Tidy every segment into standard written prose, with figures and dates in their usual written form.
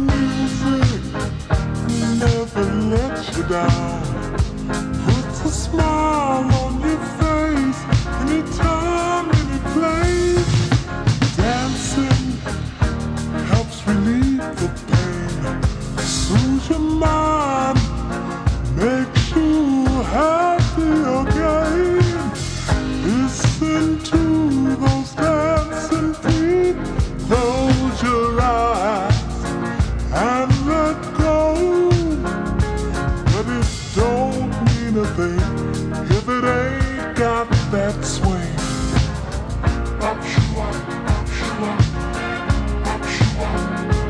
music never lets you down. Puts a smile on your face anytime, any place. Dancing helps relieve the pain, soothes your mind, makes you happy again. Listen to those dancing feet, close your eyes and let go. But it don't mean a thing if it ain't got that swing. Up, shoo, up, shoo, up, shoo, up.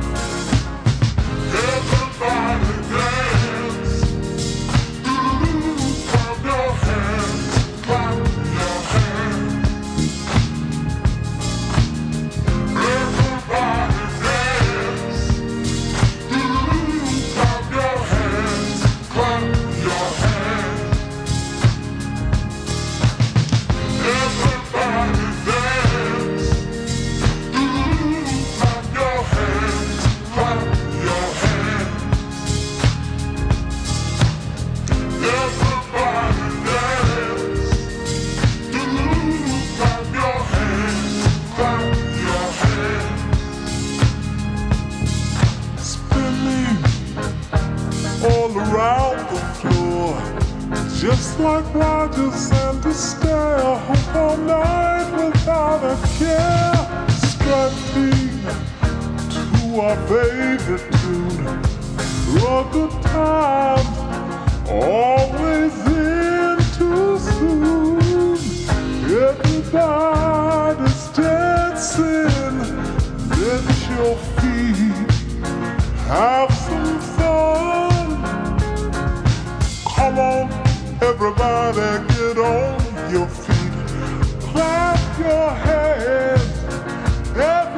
Everybody dance. Clap your hands, clap your hands. Everybody dance. Clap your hands, clap your hands. Everybody dance. Clap your hands, clap your hands. Everybody dance. Clap your hands, clap your hands. Spinning all around the floor, just like Rogers and Astaire, hope all night without a care. Strutting to our favorite tune, through good times, always in too soon. Everybody's dancing, let your feet have some fun. Come on, everybody, get on your feet, clap your hands.